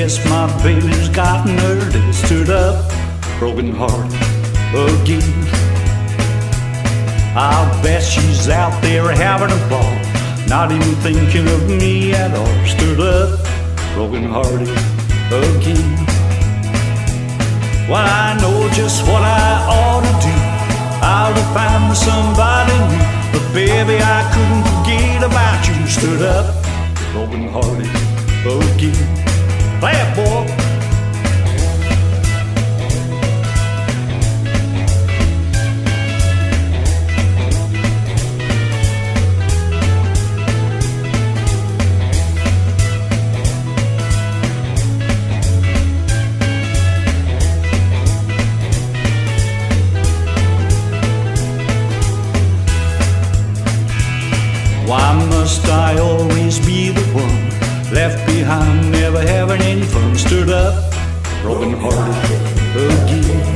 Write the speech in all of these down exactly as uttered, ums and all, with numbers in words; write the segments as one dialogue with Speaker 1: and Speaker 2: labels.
Speaker 1: guess my baby's gotten early. Stood up, broken heart again. I'll bet she's out there having a ball, not even thinking of me at all. Stood up, broken hearted again. Well, I know just what I ought to do. I ought to find me somebody new, but baby, I couldn't forget about you. Stood up, broken hearted again. Play it, boy. Why must I always be the one left behind, never having any fun? Stood up, broken hearted again.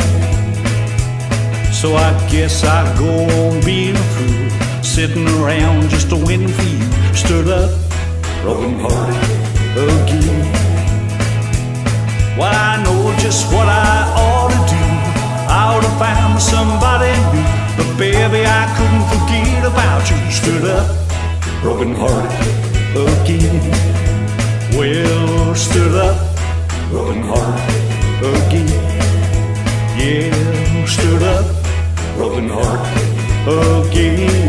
Speaker 1: So I guess I go on being a fool, sitting around just waiting for you. Stood up, broken hearted again. Well, I know just what I ought to do. I ought to find somebody new, but baby, I couldn't forget about you. Stood up, broken hearted again. Well, stood up, broken hearted again. Yeah, stood up, broken hearted again.